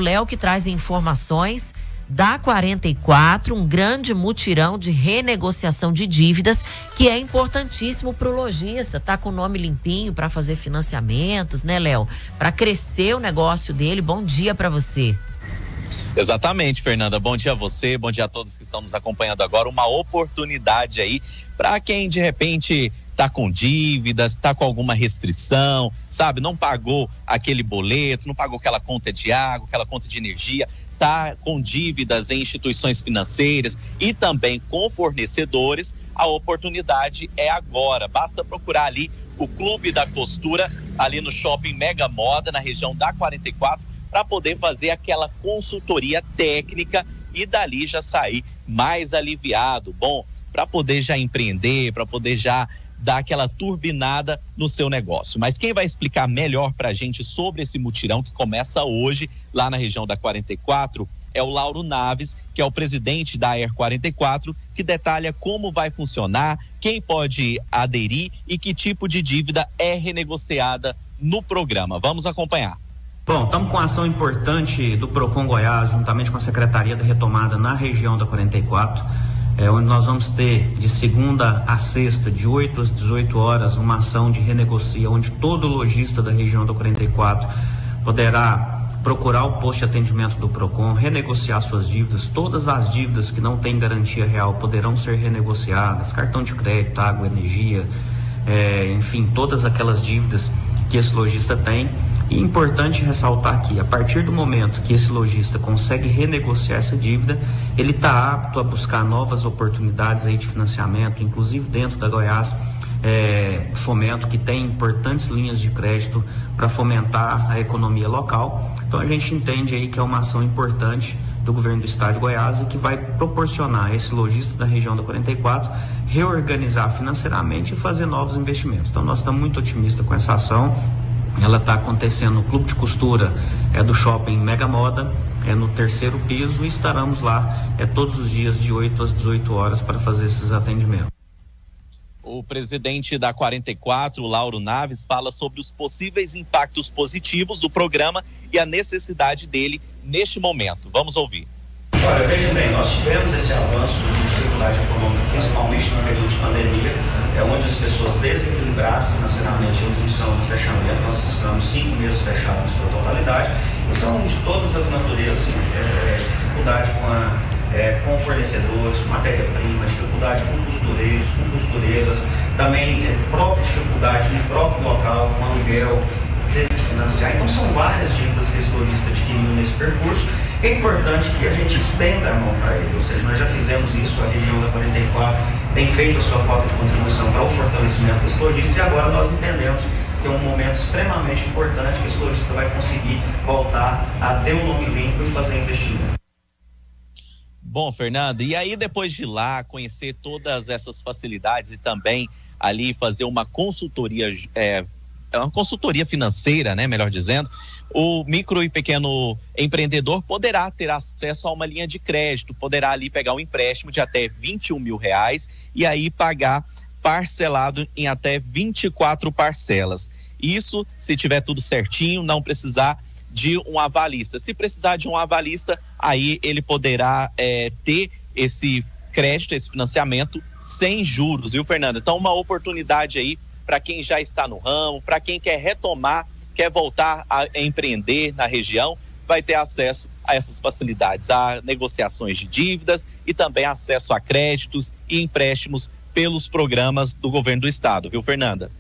Léo que traz informações da 44, um grande mutirão de renegociação de dívidas que é importantíssimo para o lojista, tá com o nome limpinho para fazer financiamentos, né, Léo? Para crescer o negócio dele. Bom dia para você. Exatamente, Fernanda. Bom dia a você, bom dia a todos que estão nos acompanhando agora. Uma oportunidade aí para quem de repente tá com dívidas, tá com alguma restrição, sabe? Não pagou aquele boleto, não pagou aquela conta de água, aquela conta de energia, tá com dívidas em instituições financeiras e também com fornecedores. A oportunidade é agora. Basta procurar ali o Clube da Costura, ali no Shopping Mega Moda, na região da 44, para poder fazer aquela consultoria técnica e dali já sair mais aliviado. Bom, para poder já empreender, para poder já dar aquela turbinada no seu negócio. Mas quem vai explicar melhor para a gente sobre esse mutirão que começa hoje lá na região da 44 é o Lauro Naves, que é o presidente da AER44, que detalha como vai funcionar, quem pode aderir e que tipo de dívida é renegociada no programa. Vamos acompanhar. Bom, estamos com uma ação importante do Procon Goiás, juntamente com a Secretaria da Retomada na região da 44, onde nós vamos ter de segunda a sexta, de 8 às 18 horas, uma ação de renegocia, onde todo lojista da região da 44 poderá procurar o posto de atendimento do Procon, renegociar suas dívidas. Todas as dívidas que não têm garantia real poderão ser renegociadas, cartão de crédito, água, energia, enfim, todas aquelas dívidas que esse lojista tem. E é importante ressaltar que a partir do momento que esse lojista consegue renegociar essa dívida, ele está apto a buscar novas oportunidades aí de financiamento, inclusive dentro da Goiás Fomento, que tem importantes linhas de crédito para fomentar a economia local. Então a gente entende aí que é uma ação importante do governo do estado de Goiás e que vai proporcionar a esse lojista da região da 44 reorganizar financeiramente e fazer novos investimentos. Então nós estamos muito otimistas com essa ação. Ela está acontecendo no Clube de Costura do Shopping Mega Moda, no 3º piso, e estaremos lá todos os dias de 8 às 18 horas para fazer esses atendimentos. O presidente da 44, Lauro Naves, fala sobre os possíveis impactos positivos do programa e a necessidade dele neste momento. Vamos ouvir. Olha, veja bem, nós tivemos esse avanço de dificuldade econômica, principalmente no período de pandemia, onde as pessoas desequilibraram financeiramente em função do fechamento. Nós ficamos 5 meses fechados em sua totalidade, e são de todas as naturezas, dificuldade com fornecedores, matéria-prima, dificuldade com costureiros, com costureiras, também própria dificuldade no próprio local, com aluguel, teve que financiar. Então são várias dívidas que esse lojista adquiriu nesse percurso. É importante que a gente estenda a mão para ele, ou seja, nós já fizemos isso, a região da 44 tem feito a sua cota de contribuição para o fortalecimento desse lojista, e agora nós entendemos que é um momento extremamente importante que esse lojista vai conseguir voltar a ter um nome limpo e fazer investimento. Bom, Fernando, e aí depois de ir lá conhecer todas essas facilidades e também ali fazer uma consultoria, uma consultoria financeira, né, melhor dizendo, o micro e pequeno empreendedor poderá ter acesso a uma linha de crédito, poderá ali pegar um empréstimo de até R$21 mil e aí pagar parcelado em até 24 parcelas. Isso se tiver tudo certinho, não precisar de um avalista. Se precisar de um avalista, aí ele poderá ter esse crédito, esse financiamento sem juros, viu, Fernanda? Então, uma oportunidade aí para quem já está no ramo, para quem quer retomar, quer voltar a empreender na região, vai ter acesso a essas facilidades, a negociações de dívidas e também acesso a créditos e empréstimos pelos programas do governo do estado, viu, Fernanda?